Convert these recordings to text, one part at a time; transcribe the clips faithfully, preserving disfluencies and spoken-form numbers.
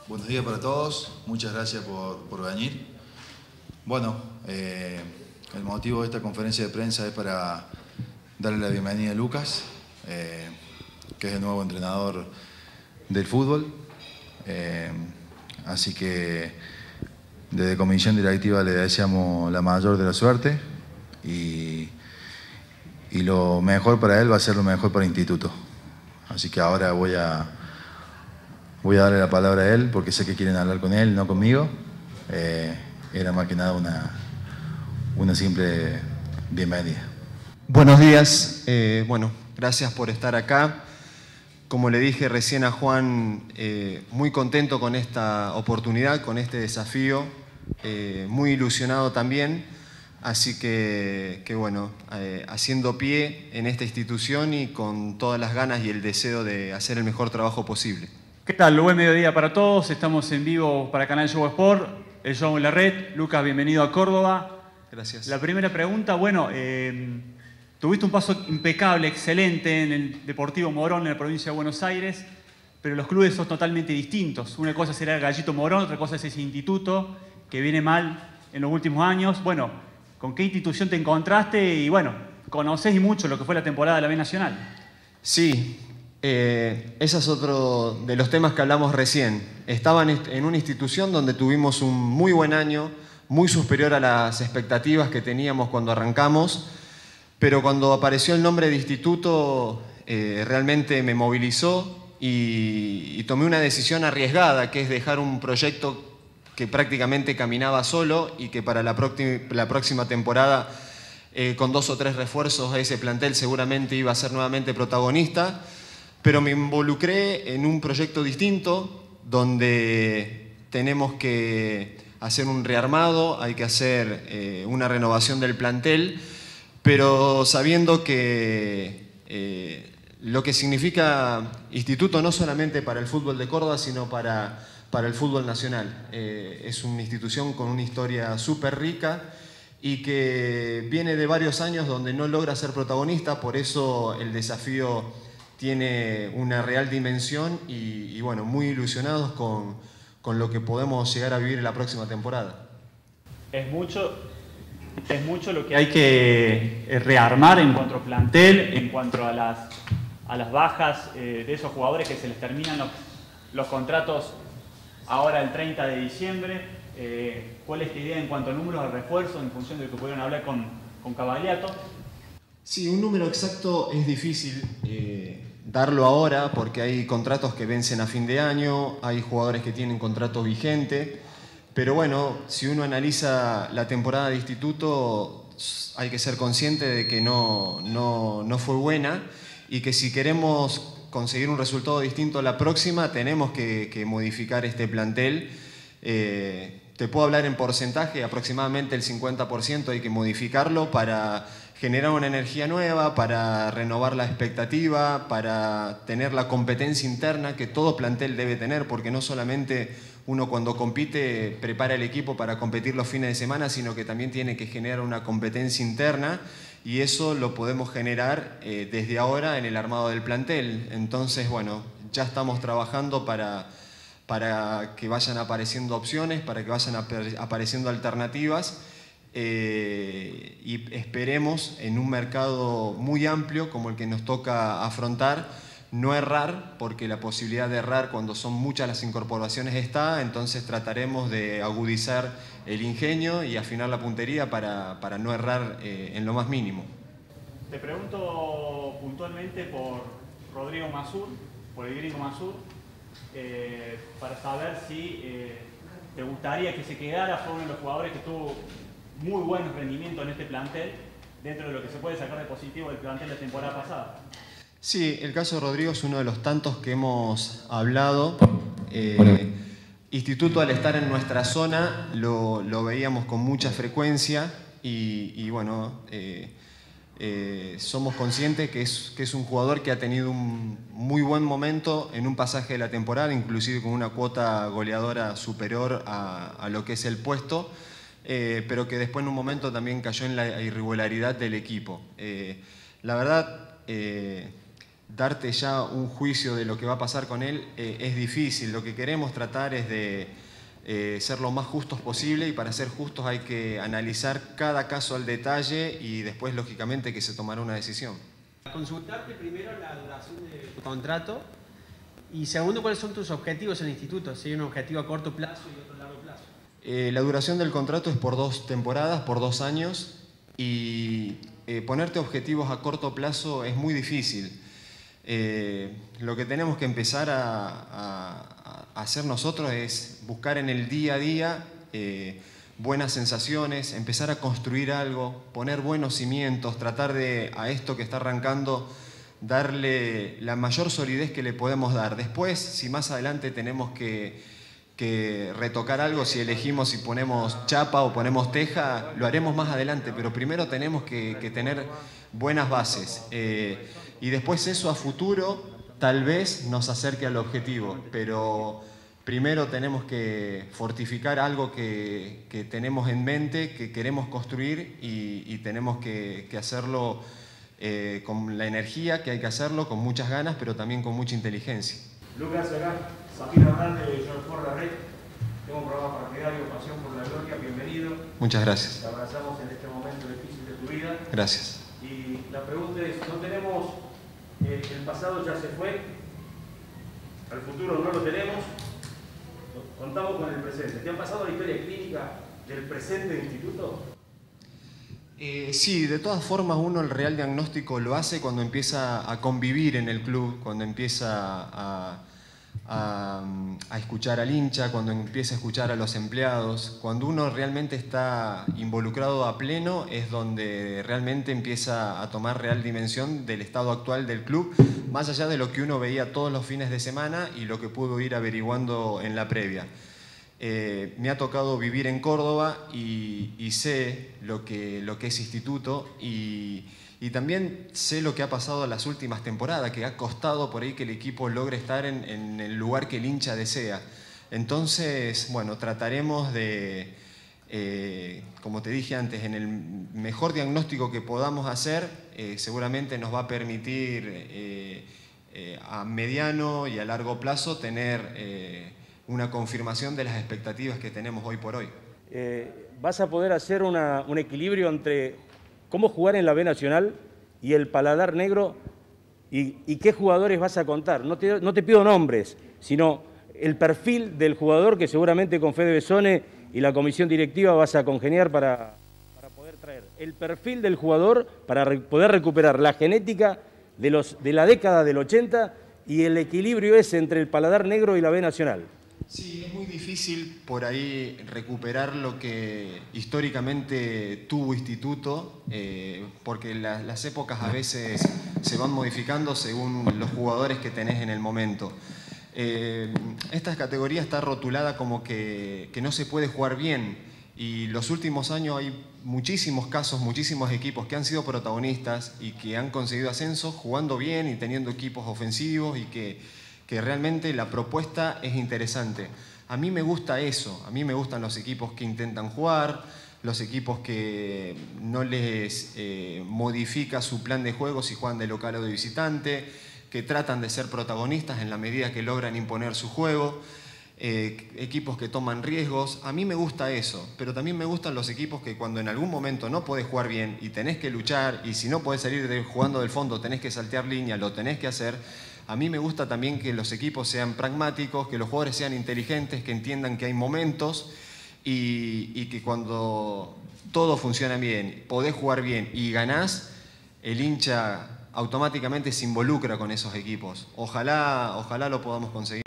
Buenos días para todos, muchas gracias por, por venir. Bueno, eh, el motivo de esta conferencia de prensa es para darle la bienvenida a Lucas, eh, que es el nuevo entrenador del fútbol. Eh, así que desde comisión directiva le deseamos la mayor de la suerte y, y lo mejor para él va a ser lo mejor para el instituto. Así que ahora voy a... Voy a darle la palabra a él porque sé que quieren hablar con él, no conmigo. Eh, era más que nada una, una simple bienvenida. Buenos días, eh, bueno, gracias por estar acá. Como le dije recién a Juan, eh, muy contento con esta oportunidad, con este desafío, eh, muy ilusionado también. Así que, que bueno, eh, haciendo pie en esta institución y con todas las ganas y el deseo de hacer el mejor trabajo posible. ¿Qué tal? Buen mediodía para todos. Estamos en vivo para Canal Show Sport, el show en la red. Lucas, bienvenido a Córdoba. Gracias. La primera pregunta, bueno, eh, tuviste un paso impecable, excelente en el Deportivo Morón, en la provincia de Buenos Aires, pero los clubes son totalmente distintos. Una cosa será el Gallito Morón, otra cosa es ese instituto que viene mal en los últimos años. Bueno, ¿con qué institución te encontraste? Y bueno, conocés y mucho lo que fue la temporada de la B Nacional. Sí. Eh, ese es otro de los temas que hablamos recién. Estaba en, en una institución donde tuvimos un muy buen año, muy superior a las expectativas que teníamos cuando arrancamos, pero cuando apareció el nombre de instituto eh, realmente me movilizó y, y tomé una decisión arriesgada, que es dejar un proyecto que prácticamente caminaba solo y que para la, la próxima temporada, eh, con dos o tres refuerzos, ese plantel seguramente iba a ser nuevamente protagonista. Pero me involucré en un proyecto distinto donde tenemos que hacer un rearmado, hay que hacer eh, una renovación del plantel, pero sabiendo que eh, lo que significa instituto no solamente para el fútbol de Córdoba, sino para, para el fútbol nacional. Eh, es una institución con una historia súper rica y que viene de varios años donde no logra ser protagonista, por eso el desafío tiene una real dimensión y, y bueno, muy ilusionados con, con lo que podemos llegar a vivir en la próxima temporada. Es mucho, es mucho lo que hay que rearmar en cuanto a plantel, en cuanto a las, a las bajas eh, de esos jugadores que se les terminan los, los contratos ahora el treinta de diciembre. Eh, ¿Cuál es tu idea en cuanto a números de refuerzo en función de lo que pudieron hablar con, con Cavaliato? Sí, un número exacto es difícil eh, darlo ahora porque hay contratos que vencen a fin de año, hay jugadores que tienen contrato vigente, pero bueno, si uno analiza la temporada de instituto hay que ser consciente de que no, no, no fue buena y que si queremos conseguir un resultado distinto la próxima tenemos que, que modificar este plantel. Eh, te puedo hablar en porcentaje, aproximadamente el cincuenta por ciento hay que modificarlo para generar una energía nueva, para renovar la expectativa, para tener la competencia interna que todo plantel debe tener, porque no solamente uno cuando compite prepara el equipo para competir los fines de semana, sino que también tiene que generar una competencia interna y eso lo podemos generar eh, desde ahora en el armado del plantel. Entonces, bueno, ya estamos trabajando para, para que vayan apareciendo opciones, para que vayan ap apareciendo alternativas. Eh, y esperemos en un mercado muy amplio como el que nos toca afrontar, no errar, porque la posibilidad de errar cuando son muchas las incorporaciones está, entonces trataremos de agudizar el ingenio y afinar la puntería para, para no errar eh, en lo más mínimo. Te pregunto puntualmente por Rodrigo Masur, por el gringo Masur, eh, para saber si eh, te gustaría que se quedara, fue uno de los jugadores que tuvo muy buenos rendimientos en este plantel, dentro de lo que se puede sacar de positivo del plantel de la temporada pasada. Sí, el caso de Rodrigo es uno de los tantos que hemos hablado. Eh, Instituto, al estar en nuestra zona, lo, lo veíamos con mucha frecuencia y, y bueno, eh, eh, somos conscientes que es, que es un jugador que ha tenido un muy buen momento en un pasaje de la temporada, inclusive con una cuota goleadora superior a, a lo que es el puesto. Eh, pero que después en un momento también cayó en la irregularidad del equipo. Eh, la verdad, eh, darte ya un juicio de lo que va a pasar con él eh, es difícil. Lo que queremos tratar es de eh, ser lo más justos posible, y para ser justos hay que analizar cada caso al detalle y después, lógicamente, que se tomará una decisión. Consultarte primero la duración de tu contrato y segundo, cuáles son tus objetivos en el instituto, si hay un objetivo a corto plazo y otro a largo plazo. Eh, la duración del contrato es por dos temporadas, por dos años, y eh, ponerte objetivos a corto plazo es muy difícil. Eh, lo que tenemos que empezar a, a, a hacer nosotros es buscar en el día a día eh, buenas sensaciones, empezar a construir algo, poner buenos cimientos, tratar de a esto que está arrancando darle la mayor solidez que le podemos dar. Después, si más adelante tenemos que, que retocar algo, si elegimos si ponemos chapa o ponemos teja, lo haremos más adelante, pero primero tenemos que, que tener buenas bases. Eh, y después eso a futuro tal vez nos acerque al objetivo, pero primero tenemos que fortificar algo que, que tenemos en mente, que queremos construir, y, y tenemos que, que hacerlo eh, con la energía que hay que hacerlo, con muchas ganas, pero también con mucha inteligencia. Lucas, acá, Samir Hernández de George Ford La Red. Tengo un programa partidario, Pasión por la Gloria, bienvenido. Muchas gracias. Te abrazamos en este momento difícil de tu vida. Gracias. Y la pregunta es, no tenemos, eh, el pasado ya se fue, al futuro no lo tenemos, contamos con el presente. ¿Te han pasado la historia clínica del presente del instituto? Eh, sí, de todas formas uno el real diagnóstico lo hace cuando empieza a convivir en el club, cuando empieza a, a, a escuchar al hincha, cuando empieza a escuchar a los empleados. Cuando uno realmente está involucrado a pleno es donde realmente empieza a tomar real dimensión del estado actual del club, más allá de lo que uno veía todos los fines de semana y lo que pudo ir averiguando en la previa. Eh, me ha tocado vivir en Córdoba y, y sé lo que, lo que es instituto, y, y también sé lo que ha pasado en las últimas temporadas, que ha costado por ahí que el equipo logre estar en, en el lugar que el hincha desea. Entonces, bueno, trataremos de, eh, como te dije antes, en el mejor diagnóstico que podamos hacer, eh, seguramente nos va a permitir eh, eh, a mediano y a largo plazo tener eh, una confirmación de las expectativas que tenemos hoy por hoy. Eh, vas a poder hacer una, un equilibrio entre cómo jugar en la B Nacional y el paladar negro, y, y qué jugadores vas a contar. No te, no te pido nombres, sino el perfil del jugador que seguramente con Fede Besone y la comisión directiva vas a congeniar para, para poder traer. El perfil del jugador para re, poder recuperar la genética de, los, de la década del ochenta y el equilibrio ese entre el paladar negro y la B Nacional. Sí, es muy difícil por ahí recuperar lo que históricamente tuvo instituto, eh, porque la, las épocas a veces se van modificando según los jugadores que tenés en el momento. Eh, esta categoría está rotulada como que, que no se puede jugar bien, y los últimos años hay muchísimos casos, muchísimos equipos que han sido protagonistas y que han conseguido ascensos jugando bien y teniendo equipos ofensivos, y que que realmente la propuesta es interesante. A mí me gusta eso, a mí me gustan los equipos que intentan jugar, los equipos que no les eh, modifica su plan de juego si juegan de local o de visitante, que tratan de ser protagonistas en la medida que logran imponer su juego, eh, equipos que toman riesgos. A mí me gusta eso, pero también me gustan los equipos que cuando en algún momento no podés jugar bien y tenés que luchar, y si no podés salir de, jugando del fondo, tenés que saltear línea, lo tenés que hacer. A mí me gusta también que los equipos sean pragmáticos, que los jugadores sean inteligentes, que entiendan que hay momentos, y, y que cuando todo funciona bien, podés jugar bien y ganás, el hincha automáticamente se involucra con esos equipos. Ojalá, ojalá lo podamos conseguir.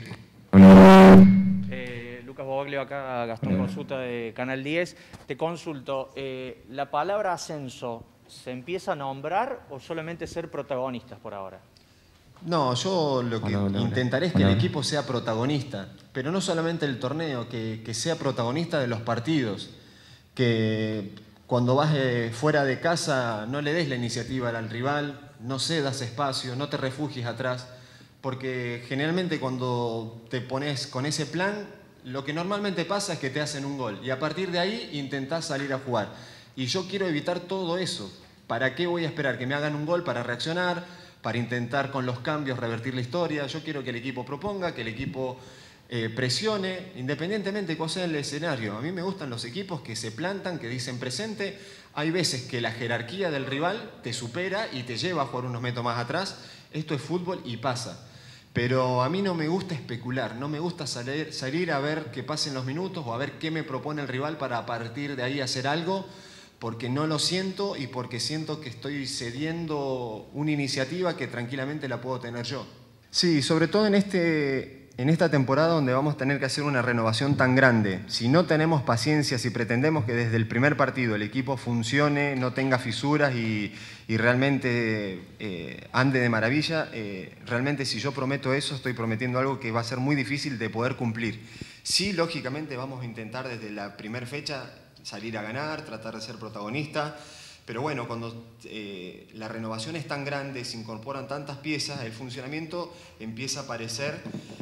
Eh, Lucas Bobaglio acá, Gastón Consulta de Canal diez. Te consulto, eh, ¿la palabra ascenso se empieza a nombrar o solamente ser protagonistas por ahora? No, yo lo que hola, hola, intentaré es que hola. el equipo sea protagonista, pero no solamente el torneo, que, que sea protagonista de los partidos, que cuando vas eh, fuera de casa no le des la iniciativa al rival, no cedas espacio, no te refugies atrás, porque generalmente cuando te pones con ese plan, lo que normalmente pasa es que te hacen un gol y a partir de ahí intentás salir a jugar. Y yo quiero evitar todo eso. ¿Para qué voy a esperar que me hagan un gol para reaccionar? para intentar con los cambios revertir la historia. Yo quiero que el equipo proponga, que el equipo eh, presione, independientemente de cuál sea el escenario. A mí me gustan los equipos que se plantan, que dicen presente. Hay veces que la jerarquía del rival te supera y te lleva a jugar unos metros más atrás. Esto es fútbol y pasa. Pero a mí no me gusta especular, no me gusta salir, salir a ver que pasen los minutos o a ver qué me propone el rival para a partir de ahí hacer algo, porque no lo siento y porque siento que estoy cediendo una iniciativa que tranquilamente la puedo tener yo. Sí, sobre todo en, este, en esta temporada donde vamos a tener que hacer una renovación tan grande. Si no tenemos paciencia, si pretendemos que desde el primer partido el equipo funcione, no tenga fisuras y, y realmente eh, ande de maravilla, eh, realmente si yo prometo eso, estoy prometiendo algo que va a ser muy difícil de poder cumplir. Sí, lógicamente vamos a intentar desde la primera fecha salir a ganar, tratar de ser protagonista, pero bueno, cuando eh, la renovación es tan grande, se incorporan tantas piezas, el funcionamiento empieza a aparecer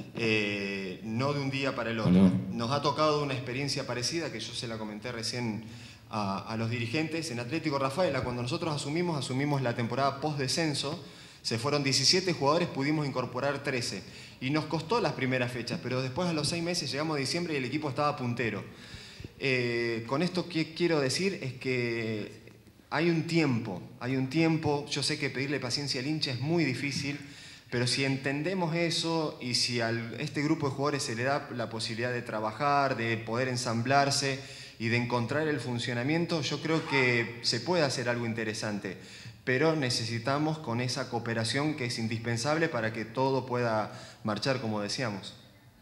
eh, no de un día para el otro. Nos ha tocado una experiencia parecida, que yo se la comenté recién a, a los dirigentes. En Atlético Rafaela, cuando nosotros asumimos, asumimos la temporada post-descenso, se fueron diecisiete jugadores, pudimos incorporar trece. Y nos costó las primeras fechas, pero después a los seis meses llegamos a diciembre y el equipo estaba puntero. Eh, con esto que quiero decir es que hay un tiempo, hay un tiempo, yo sé que pedirle paciencia al hincha es muy difícil, pero si entendemos eso y si a este grupo de jugadores se le da la posibilidad de trabajar, de poder ensamblarse y de encontrar el funcionamiento, yo creo que se puede hacer algo interesante, pero necesitamos con esa cooperación que es indispensable para que todo pueda marchar como decíamos.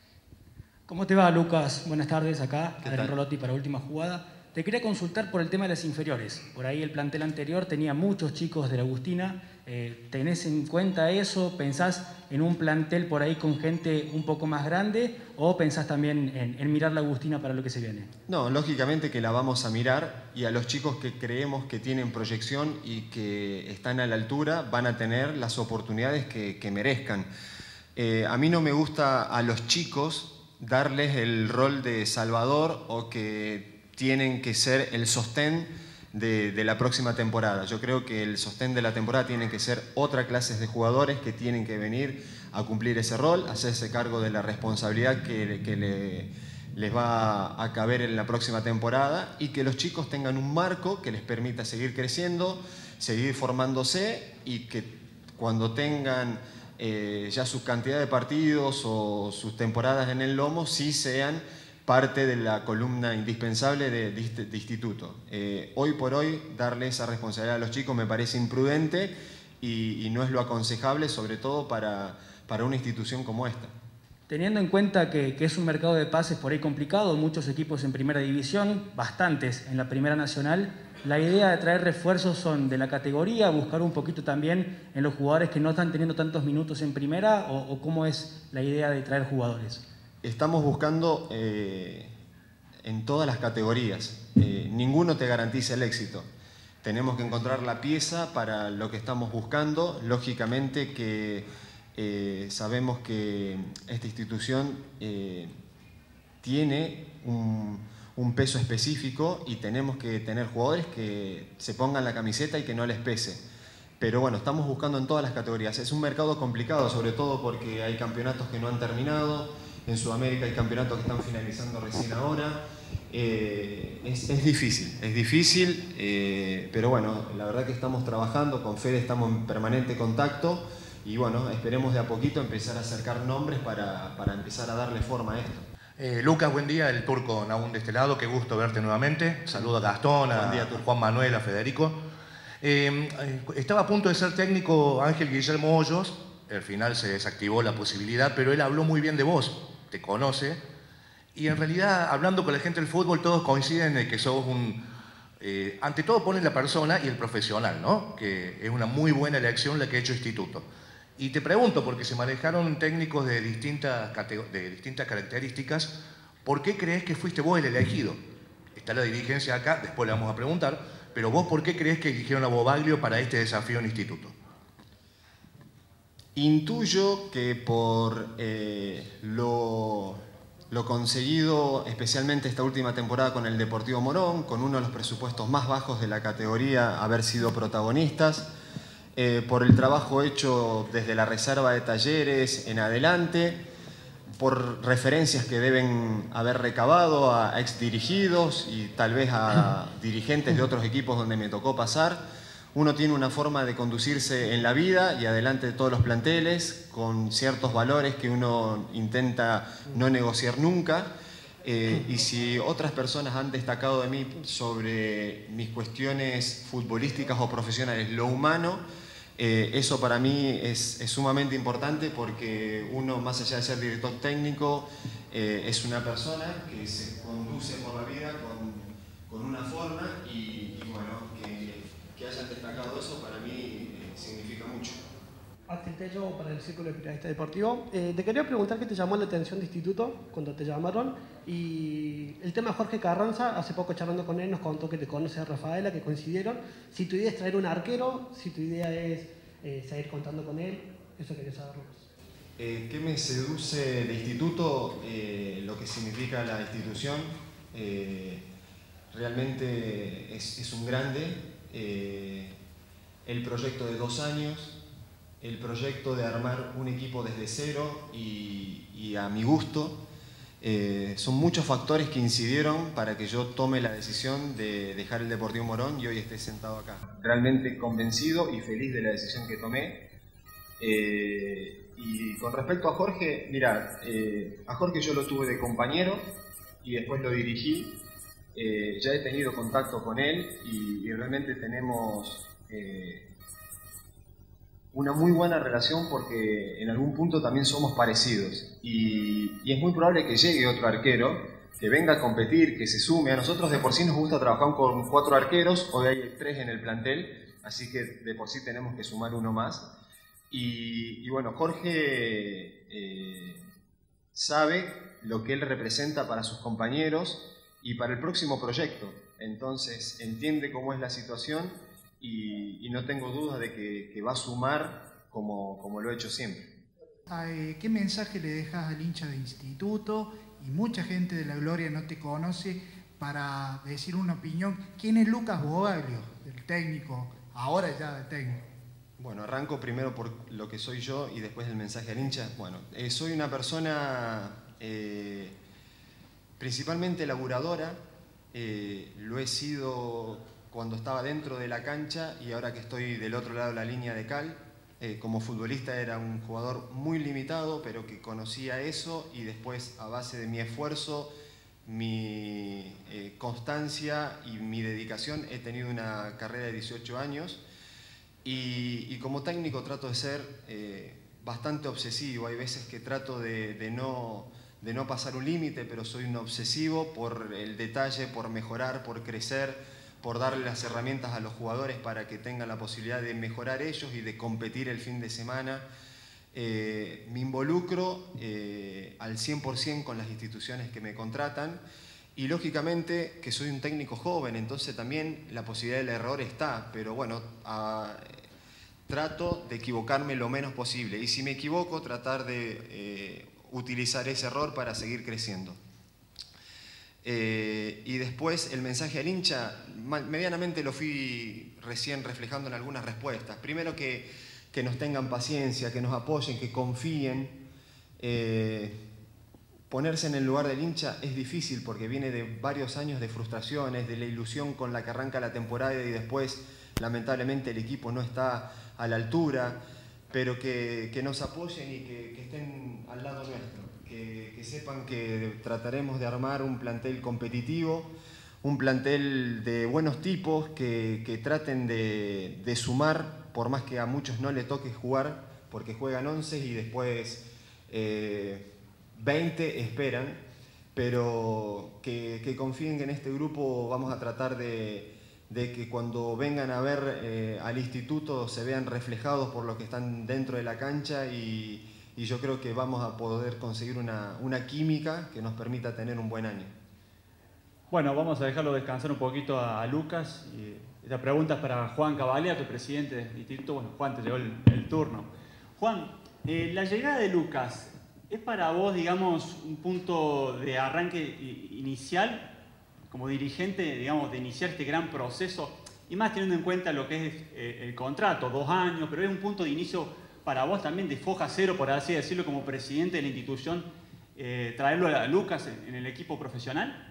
¿Cómo te va, Lucas? Buenas tardes, acá, Adrián Rolotti para Última Jugada. Te quería consultar por el tema de las inferiores. Por ahí el plantel anterior tenía muchos chicos de la Agustina. Eh, ¿Tenés en cuenta eso? ¿Pensás en un plantel por ahí con gente un poco más grande? ¿O pensás también en, en mirar la Agustina para lo que se viene? No, lógicamente que la vamos a mirar y a los chicos que creemos que tienen proyección y que están a la altura van a tener las oportunidades que, que merezcan. Eh, a mí no me gusta a los chicos darles el rol de salvador o que tienen que ser el sostén de, de la próxima temporada. Yo creo que el sostén de la temporada tienen que ser otra clase de jugadores que tienen que venir a cumplir ese rol, hacerse cargo de la responsabilidad que, que le, les va a caber en la próxima temporada y que los chicos tengan un marco que les permita seguir creciendo, seguir formándose y que cuando tengan Eh, ya su cantidad de partidos o sus temporadas en el lomo sí sean parte de la columna indispensable de, de, de instituto. Eh, hoy por hoy darle esa responsabilidad a los chicos me parece imprudente y, y no es lo aconsejable, sobre todo para, para una institución como esta. Teniendo en cuenta que, que es un mercado de pases por ahí complicado, muchos equipos en primera división, bastantes en la primera nacional, la idea de traer refuerzos son de la categoría, buscar un poquito también en los jugadores que no están teniendo tantos minutos en primera, o, o cómo es la idea de traer jugadores. Estamos buscando eh, en todas las categorías. Eh, ninguno te garantiza el éxito. Tenemos que encontrar la pieza para lo que estamos buscando. Lógicamente que eh, sabemos que esta institución eh, tiene un... un peso específico y tenemos que tener jugadores que se pongan la camiseta y que no les pese. Pero bueno, estamos buscando en todas las categorías. Es un mercado complicado, sobre todo porque hay campeonatos que no han terminado, en Sudamérica hay campeonatos que están finalizando recién ahora. Eh, es, es difícil, es difícil, eh, pero bueno, la verdad que estamos trabajando, con Fede estamos en permanente contacto y bueno, esperemos de a poquito empezar a acercar nombres para, para empezar a darle forma a esto. Eh, Lucas, buen día, el turco Nahum de este lado, qué gusto verte nuevamente. Saludo a Gastón, a día, Juan Manuel, a Federico. Eh, estaba a punto de ser técnico Ángel Guillermo Hoyos, al final se desactivó la posibilidad, pero él habló muy bien de vos, te conoce, y en realidad, hablando con la gente del fútbol, todos coinciden en que sos un... Eh, ante todo ponen la persona y el profesional, ¿no? Que es una muy buena elección la que ha hecho Instituto. Y te pregunto, porque se manejaron técnicos de distintas, de distintas características, ¿por qué crees que fuiste vos el elegido? Está la dirigencia acá, después le vamos a preguntar, pero vos, ¿por qué crees que eligieron a Bobaglio para este desafío en Instituto? Intuyo que por eh, lo, lo conseguido, especialmente esta última temporada con el Deportivo Morón, con uno de los presupuestos más bajos de la categoría, haber sido protagonistas, eh, por el trabajo hecho desde la reserva de Talleres en adelante, por referencias que deben haber recabado a exdirigidos y tal vez a dirigentes de otros equipos donde me tocó pasar. Uno tiene una forma de conducirse en la vida y adelante de todos los planteles, con ciertos valores que uno intenta no negociar nunca. Eh, y si otras personas han destacado de mí sobre mis cuestiones futbolísticas o profesionales, lo humano, Eh, eso para mí es, es sumamente importante porque uno, más allá de ser director técnico, eh, es una persona que se conduce por la vida con, con una forma y, y bueno, que, que hayan destacado eso para mí eh, significa mucho. Martín Tello para el Círculo de Periodistas Deportivos. Eh, te quería preguntar qué te llamó la atención de instituto cuando te llamaron y el tema de Jorge Carranza, hace poco charlando con él nos contó que te conoce a Rafaela, que coincidieron. Si tu idea es traer un arquero, si tu idea es eh, seguir contando con él, eso quería saberlo. Eh, ¿Qué me seduce de instituto? Eh, lo que significa la institución. Eh, realmente es, es un grande. Eh, el proyecto de dos años. El proyecto de armar un equipo desde cero y, y a mi gusto, eh, son muchos factores que incidieron para que yo tome la decisión de dejar el Deportivo Morón y hoy esté sentado acá. Realmente convencido y feliz de la decisión que tomé. Eh, y con respecto a Jorge, mirá, eh, a Jorge yo lo tuve de compañero y después lo dirigí. Eh, ya he tenido contacto con él y, y realmente tenemos... Eh, una muy buena relación porque en algún punto también somos parecidos y, y es muy probable que llegue otro arquero que venga a competir, que se sume. A nosotros de por sí nos gusta trabajar con cuatro arqueros, hoy hay tres en el plantel, así que de por sí tenemos que sumar uno más. Y, y bueno, Jorge eh, sabe lo que él representa para sus compañeros y para el próximo proyecto, entonces entiende cómo es la situación. Y, y no tengo dudas de que, que va a sumar como, como lo he hecho siempre. ¿Qué mensaje le dejas al hincha de instituto? Y mucha gente de la Gloria no te conoce para decir una opinión. ¿Quién es Lucas Bogaglio, el técnico, ahora ya el técnico? Bueno, arranco primero por lo que soy yo y después el mensaje al hincha. Bueno, eh, soy una persona eh, principalmente laburadora, eh, lo he sido cuando estaba dentro de la cancha y ahora que estoy del otro lado de la línea de cal. Eh, como futbolista era un jugador muy limitado, pero que conocía eso y después a base de mi esfuerzo, mi eh, constancia y mi dedicación he tenido una carrera de dieciocho años y, y como técnico trato de ser eh, bastante obsesivo. Hay veces que trato de, de, no, de no pasar un límite, pero soy un obsesivo por el detalle, por mejorar, por crecer, por darle las herramientas a los jugadores para que tengan la posibilidad de mejorar ellos y de competir el fin de semana. Eh, me involucro eh, al cien por cien con las instituciones que me contratan y lógicamente que soy un técnico joven, entonces también la posibilidad del error está, pero bueno, a, trato de equivocarme lo menos posible y si me equivoco tratar de eh, utilizar ese error para seguir creciendo. Eh, y después el mensaje al hincha, medianamente lo fui recién reflejando en algunas respuestas. Primero que, que nos tengan paciencia, que nos apoyen, que confíen. Eh, ponerse en el lugar del hincha es difícil porque viene de varios años de frustraciones, de la ilusión con la que arranca la temporada y después lamentablemente el equipo no está a la altura, pero que, que nos apoyen y que, que estén al lado nuestro. Que, que sepan que trataremos de armar un plantel competitivo, un plantel de buenos tipos que, que traten de, de sumar, por más que a muchos no les toque jugar, porque juegan once y después eh, veinte esperan, pero que, que confíen que en este grupo vamos a tratar de, de que cuando vengan a ver eh, al instituto se vean reflejados por los que están dentro de la cancha y Y yo creo que vamos a poder conseguir una, una química que nos permita tener un buen año. Bueno, vamos a dejarlo descansar un poquito a, a Lucas. Y esta pregunta es para Juan Cavaliato, presidente del instituto. Bueno, Juan, te llegó el, el turno. Juan, eh, la llegada de Lucas, ¿es para vos, digamos, un punto de arranque inicial como dirigente, digamos, de iniciar este gran proceso? y más teniendo en cuenta lo que es eh, el contrato, dos años, pero es un punto de inicio para vos también de foja cero, por así decirlo, como presidente de la institución, eh, traerlo a Lucas en, en el equipo profesional.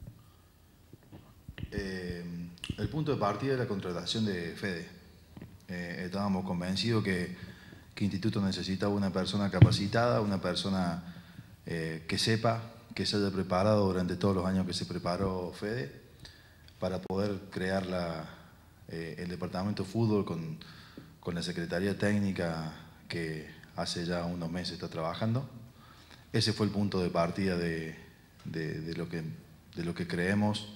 Eh, el punto de partida es la contratación de Fede. Eh, estábamos convencidos que, que Instituto necesitaba una persona capacitada, una persona eh, que sepa, que se haya preparado durante todos los años que se preparó Fede, para poder crear la, eh, el departamento de fútbol con, con la Secretaría Técnica que hace ya unos meses está trabajando. Ese fue el punto de partida de, de, de, lo, que, de lo que creemos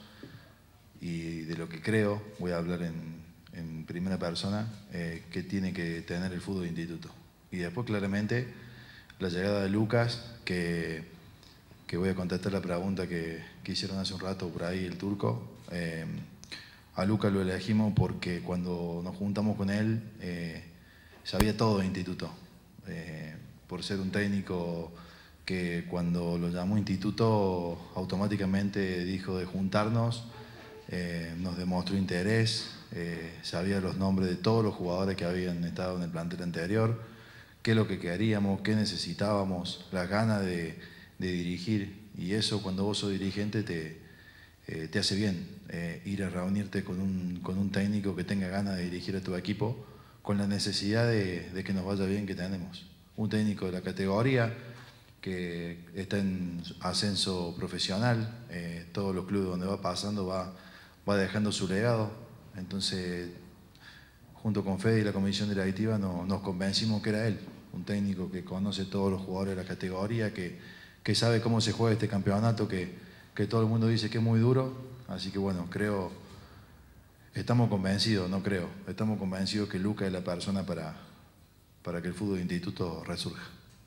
y de lo que creo, voy a hablar en, en primera persona, eh, que tiene que tener el fútbol de Instituto. Y después claramente la llegada de Lucas, que, que voy a contestar la pregunta que, que hicieron hace un rato por ahí el turco. Eh, a Lucas lo elegimos porque cuando nos juntamos con él eh, sabía todo de Instituto, eh, por ser un técnico que cuando lo llamó Instituto automáticamente dijo de juntarnos, eh, nos demostró interés, eh, sabía los nombres de todos los jugadores que habían estado en el plantel anterior, qué es lo que queríamos, qué necesitábamos, las ganas de, de dirigir, y eso cuando vos sos dirigente te, eh, te hace bien, eh, ir a reunirte con un, con un técnico que tenga ganas de dirigir a tu equipo con la necesidad de, de que nos vaya bien que tenemos. Un técnico de la categoría que está en ascenso profesional, eh, todos los clubes donde va pasando va, va dejando su legado, entonces junto con Fede y la comisión directiva no, nos convencimos que era él, un técnico que conoce todos los jugadores de la categoría, que, que sabe cómo se juega este campeonato, que, que todo el mundo dice que es muy duro, así que bueno, creo, estamos convencidos, no creo, estamos convencidos que Lucas es la persona para, para que el fútbol de Instituto resurja.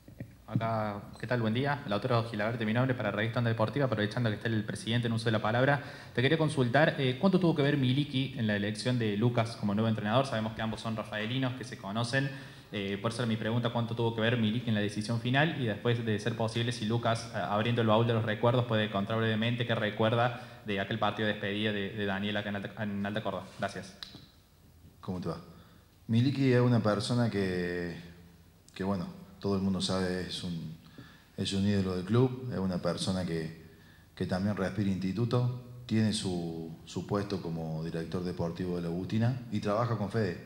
Acá, ¿qué tal? Buen día. Lautaro Gilaberte, mi nombre, para Revista Onda Deportiva, aprovechando que está el presidente en uso de la palabra. Te quería consultar, eh, ¿cuánto tuvo que ver Miliki en la elección de Lucas como nuevo entrenador? Sabemos que ambos son rafaelinos, que se conocen. Eh, por eso mi pregunta, ¿cuánto tuvo que ver Miliki en la decisión final? Y después, de ser posible, si Lucas, eh, abriendo el baúl de los recuerdos, puede contar brevemente qué recuerda de aquel partido de despedida de, de Daniel acá en Alta, en Alta Córdoba. Gracias. ¿Cómo te va? Miliki es una persona que, que bueno, todo el mundo sabe, es un, es un ídolo del club, es una persona que, que también respira Instituto, tiene su, su puesto como director deportivo de la Agustina y trabaja con Fede.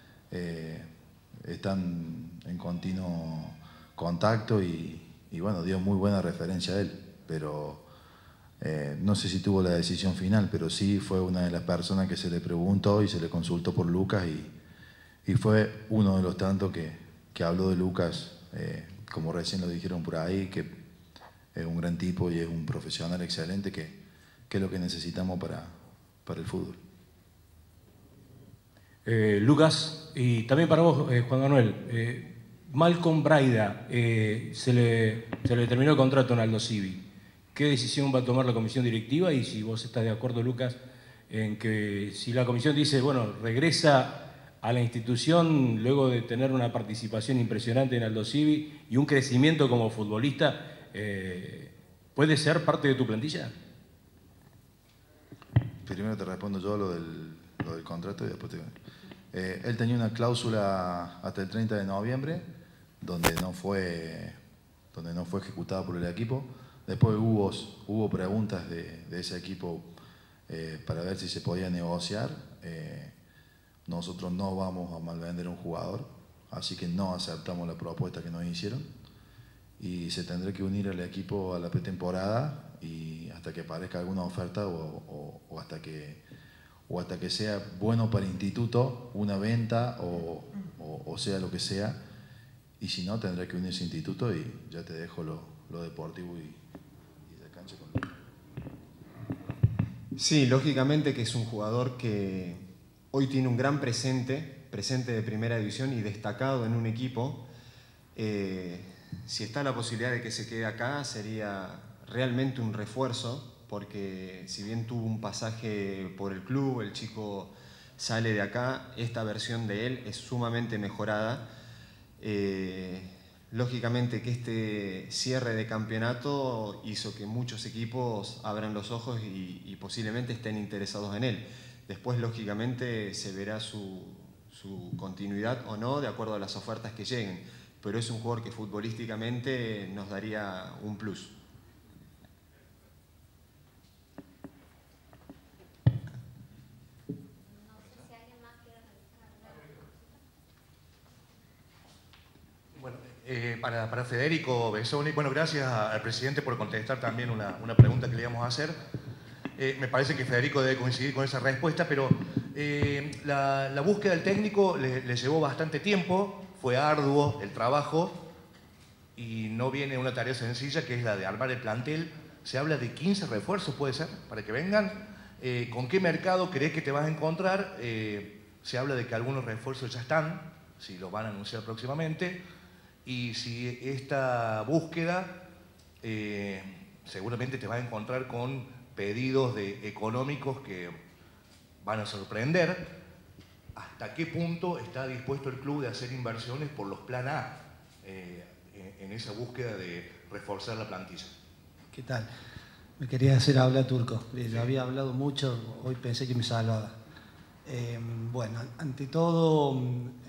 Eh, están en continuo contacto y, y bueno, dio muy buena referencia a él, pero eh, no sé si tuvo la decisión final, pero sí fue una de las personas que se le preguntó y se le consultó por Lucas y, y fue uno de los tantos que, que habló de Lucas. Eh, como recién lo dijeron por ahí, que es un gran tipo y es un profesional excelente, que, que es lo que necesitamos para, para el fútbol. Eh, Lucas, y también para vos, eh, Juan Manuel, eh, Malcolm Braida, eh, se, le, se le terminó el contrato en Aldo Civi. ¿Qué decisión va a tomar la comisión directiva? Y si vos estás de acuerdo, Lucas, en que si la comisión dice, bueno, regresa a la institución luego de tener una participación impresionante en Aldo Civi y un crecimiento como futbolista, eh, ¿puede ser parte de tu plantilla? Primero te respondo yo lo del, lo del contrato y después te... Eh, él tenía una cláusula hasta el treinta de noviembre donde no fue, donde no fue ejecutada por el equipo. Después hubo, hubo preguntas de, de ese equipo eh, para ver si se podía negociar. Eh, Nosotros no vamos a malvender a un jugador, así que no aceptamos la propuesta que nos hicieron y se tendrá que unir al equipo a la pretemporada y hasta que aparezca alguna oferta o, o, o, hasta que, o hasta que sea bueno para el Instituto, una venta o, o, o sea lo que sea, y si no tendrá que unirse al Instituto y ya te dejo lo, lo deportivo y, y de cancha con Lucas. Sí, lógicamente que es un jugador que hoy tiene un gran presente, presente de primera división y destacado en un equipo. Eh, si está la posibilidad de que se quede acá, sería realmente un refuerzo, porque si bien tuvo un pasaje por el club, el chico sale de acá, esta versión de él es sumamente mejorada. Eh, lógicamente que este cierre de campeonato hizo que muchos equipos abran los ojos y, y posiblemente estén interesados en él. Después, lógicamente, se verá su, su continuidad o no de acuerdo a las ofertas que lleguen. Pero es un jugador que futbolísticamente nos daría un plus. Bueno, eh, para, para Federico Bessoni, bueno, gracias al presidente por contestar también una, una pregunta que le íbamos a hacer. Eh, me parece que Federico debe coincidir con esa respuesta, pero eh, la, la búsqueda del técnico le, le llevó bastante tiempo, fue arduo el trabajo y no viene una tarea sencilla que es la de armar el plantel. Se habla de quince refuerzos, puede ser, para que vengan. Eh, ¿Con qué mercado crees que te vas a encontrar? Eh, se habla de que algunos refuerzos ya están, si los van a anunciar próximamente. Y si esta búsqueda eh, seguramente te vas a encontrar con pedidos de económicos que van a sorprender. ¿Hasta qué punto está dispuesto el club de hacer inversiones por los plan A eh, en esa búsqueda de reforzar la plantilla? ¿Qué tal? Me quería hacer hablar turco. Yo había hablado mucho, hoy pensé que me salvaba. Eh, bueno, ante todo,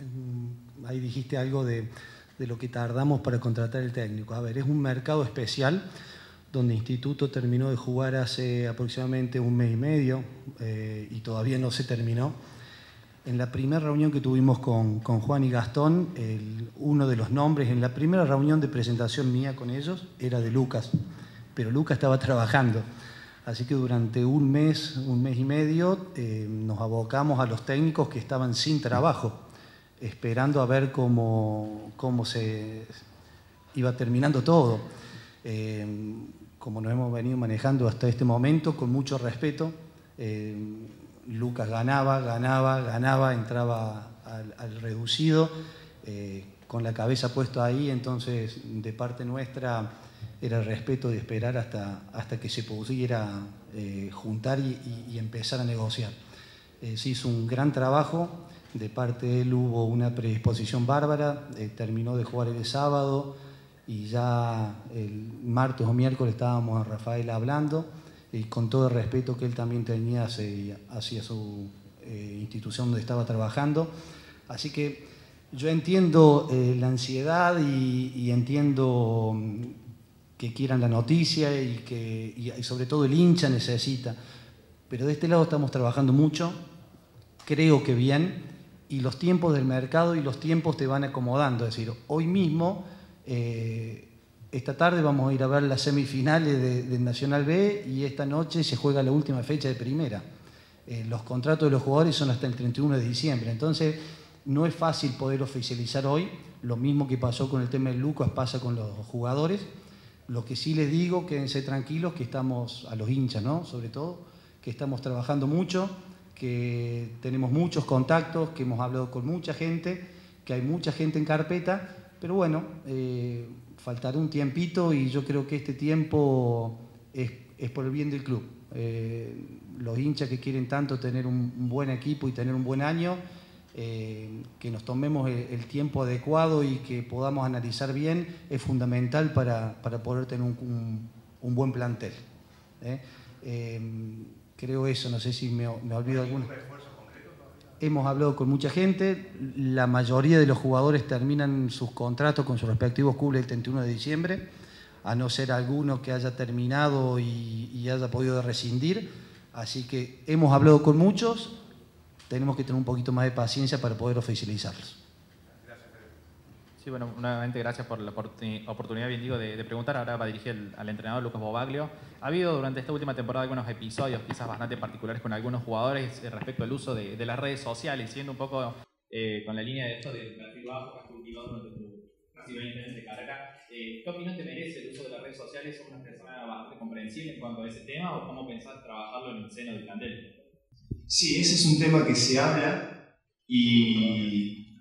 ahí dijiste algo de... de lo que tardamos para contratar el técnico. A ver, es un mercado especial donde Instituto terminó de jugar hace aproximadamente un mes y medio eh, y todavía no se terminó. En la primera reunión que tuvimos con, con Juan y Gastón, el, uno de los nombres, en la primera reunión de presentación mía con ellos, era de Lucas, pero Lucas estaba trabajando. Así que durante un mes, un mes y medio, eh, nos abocamos a los técnicos que estaban sin trabajo, esperando a ver cómo, cómo se iba terminando todo. Eh, como nos hemos venido manejando hasta este momento, con mucho respeto, eh, Lucas ganaba, ganaba, ganaba, entraba al, al reducido, eh, con la cabeza puesta ahí, entonces de parte nuestra era el respeto de esperar hasta, hasta que se pudiera eh, juntar y, y, y empezar a negociar. Eh, se hizo un gran trabajo. De parte de él hubo una predisposición bárbara, eh, terminó de jugar el sábado y ya el martes o miércoles estábamos a Rafael hablando y con todo el respeto que él también tenía hacia, hacia su eh, institución donde estaba trabajando. Así que yo entiendo eh, la ansiedad y, y entiendo que quieran la noticia y que y, y sobre todo el hincha necesita, pero de este lado estamos trabajando mucho, creo que bien. Y los tiempos del mercado y los tiempos te van acomodando. Es decir, hoy mismo, eh, esta tarde vamos a ir a ver las semifinales de, de Nacional B y esta noche se juega la última fecha de primera. Eh, los contratos de los jugadores son hasta el treinta y uno de diciembre. Entonces, no es fácil poder oficializar hoy. Lo mismo que pasó con el tema de Lucas pasa con los jugadores. Lo que sí les digo, quédense tranquilos, que estamos, a los hinchas, ¿no? Sobre todo, que estamos trabajando mucho, que tenemos muchos contactos, que hemos hablado con mucha gente, que hay mucha gente en carpeta, pero bueno, eh, faltará un tiempito y yo creo que este tiempo es, es por el bien del club. Eh, los hinchas que quieren tanto tener un, un buen equipo y tener un buen año, eh, que nos tomemos el, el tiempo adecuado y que podamos analizar bien, es fundamental para, para poder tener un, un, un buen plantel. ¿eh? Eh, Creo eso, no sé si me, me olvido alguno. Hemos hablado con mucha gente, la mayoría de los jugadores terminan sus contratos con sus respectivos clubes el treinta y uno de diciembre, a no ser alguno que haya terminado y, y haya podido rescindir. Así que hemos hablado con muchos, tenemos que tener un poquito más de paciencia para poder oficializarlos. Sí, bueno, nuevamente gracias por la oportunidad, bien digo, de, de preguntar. Ahora va a dirigir el, al entrenador Lucas Bobaglio. Ha habido durante esta última temporada algunos episodios quizás bastante particulares con algunos jugadores eh, respecto al uso de, de las redes sociales, siendo un poco eh, con la línea de esto del perfil bajo que has cultivado durante tu casi veinte años de carrera. Eh, ¿Qué opinión te merece el uso de las redes sociales? ¿Sos una persona bastante comprensible en cuanto a ese tema o cómo pensás trabajarlo en el seno del plantel? Sí, ese es un tema que se habla y...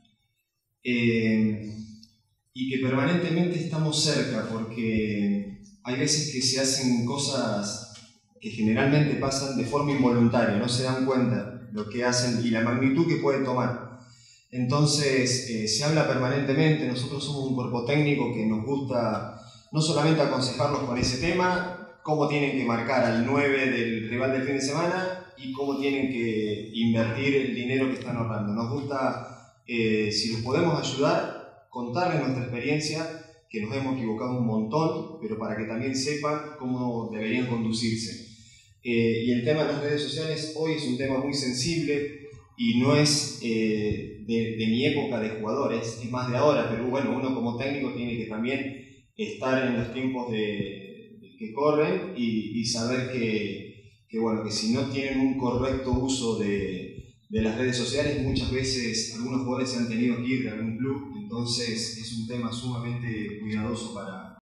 Eh, y que permanentemente estamos cerca, porque hay veces que se hacen cosas que generalmente pasan de forma involuntaria, no se dan cuenta lo que hacen y la magnitud que pueden tomar. Entonces, eh, se habla permanentemente, nosotros somos un cuerpo técnico que nos gusta no solamente aconsejarlos con ese tema, cómo tienen que marcar al nueve del rival del fin de semana y cómo tienen que invertir el dinero que están ahorrando. Nos gusta, eh, si los podemos ayudar, contarles nuestra experiencia, que nos hemos equivocado un montón, pero para que también sepan cómo deberían conducirse. Eh, y el tema de las redes sociales hoy es un tema muy sensible y no es eh, de, de mi época de jugadores, es más de ahora, pero bueno, uno como técnico tiene que también estar en los tiempos de, de que corren y, y saber que, que, bueno, que si no tienen un correcto uso de, de las redes sociales, muchas veces algunos jugadores se han tenido que ir de algún club, entonces es un tema sumamente cuidadoso para,